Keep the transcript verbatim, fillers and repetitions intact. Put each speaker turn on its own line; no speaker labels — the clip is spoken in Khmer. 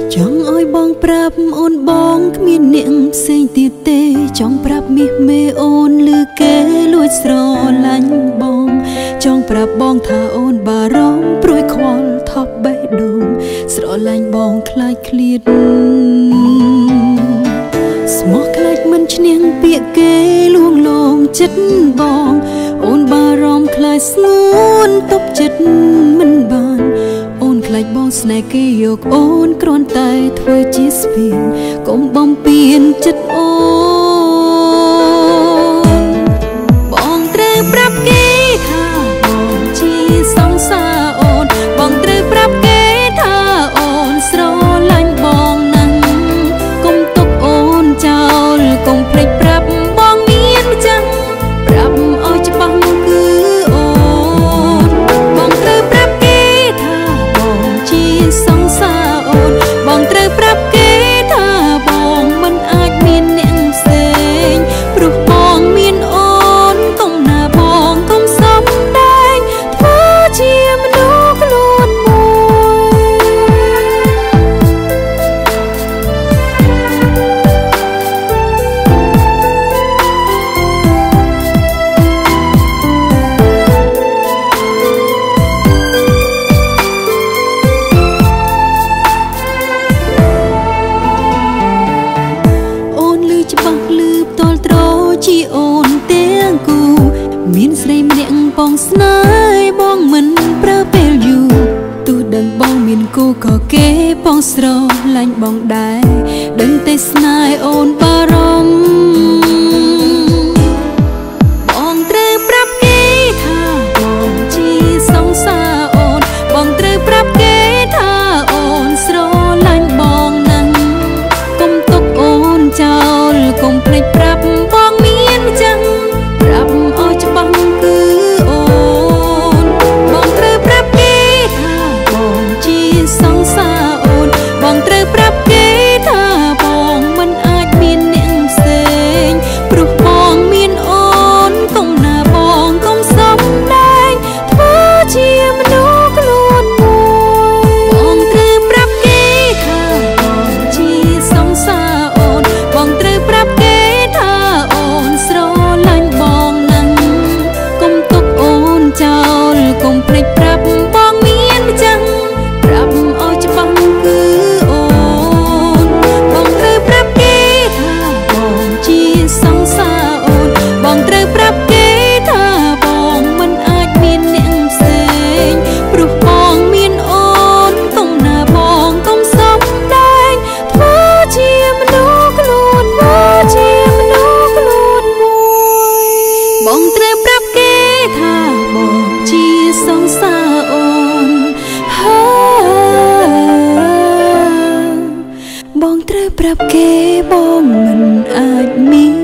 ចង់ឲ្យបងប្រាប់អូនបងគ្មានអ្នកផ្សេងទៀតទេចង់ប្រាប់មាសមេអូនឬគេលួចស្រឡាញ់បងចង់ប្រាប់បងថាអូនបារម្ភព្រួយខ្វល់ថប់បេះដូងស្រឡាញ់បងខ្លាចឃ្លាតស្មោះខ្លាចមិនឈ្នះពាក្យគេលួងលោមចិត្តបងអូនបារម្ភខ្លាចស្ងួនទប់ចិត្តមិនបានអូនខ្លាចបងស្នេហ៍គេយកអូនគ្រាន់តែធ្វើជាស្ពានកុំបំពេញចិត្តអូនបងត្រូវប្រាប់គេថាបងជាសង្សារអូនបងត្រូវប្រាប់គេថាអូនស្រឡាញ់បងណាស់កុំទុកអូនចោលកុំភ្លេចប្រាប់បងមានចាំប្រាប់ឲ្យច្បាស់គឺអូនបងត្រូវប្រាប់គេថាបងជាសង្សារអូនបងត្រូវប្រាប់គេថាបងមិនអាចមានអ្នកផ្សេងព្រោះបងមានអូនកុំណាបងកុំសំដែងធ្វើជាមនុស្សខ្លួនច្បាស់លឺផ្ទាល់ត្រជាអូនទាំងគូមានស្រីម្នាក់បងស្នេហ៍បងមិនប្រើពេលយូរទោះដឹងបងមានគូក៏គេបងស្រឡាញ់បងដែរដឹងតែស្នេហ៍អូនបារម្ភបងត្រូវប្រាប់គេថាបងជាសង្សារអូនបងត្រូវប្រាប់គេថាអូនស្រឡាញ់បងណាស់កុំទុកអូនចោលកុំភ្លេចប្រាប់បងមានចាំប្រាប់ឲ្យច្បាស់គឺអូនបងត្រូវប្រាប់គេថាបងជាសង្សារអូនបងត្រូវប្រាប់គេថាបងមិនអាចមានអ្នកផ្សេងព្រោះបងមានអូនកុំណាបងកុំសំដែងធ្វើជាមនុស្សខ្លួនមួយបងត្រូវប្រាប់គេថាបងជាសង្សារអូនបងត្រូវប្រាប់គេថាអូនស្រឡាញ់បងណាស់កុំទុកអូនចោលកុំភ្លេចប្រាប់បងមានចាំប្រាប់ឲ្យច្បាស់គឺអូនបងត្រូវប្រាប់គេថាបងជាសង្សារអូនបងត្រូវប្រាប់គេថាបងមិនអាចមានអ្នកផ្សេងព្រោះបងមានអូនកុំណាបងកុំសំដែងធ្វើជាមនុស្សខ្លួនមួយជាមនុស្សខ្លួនមួយបងត្រូវប្រាប់គេថាបងជាសង្សារអូនហើបងត្រូវប្រាប់គេបងមិនអាចមាន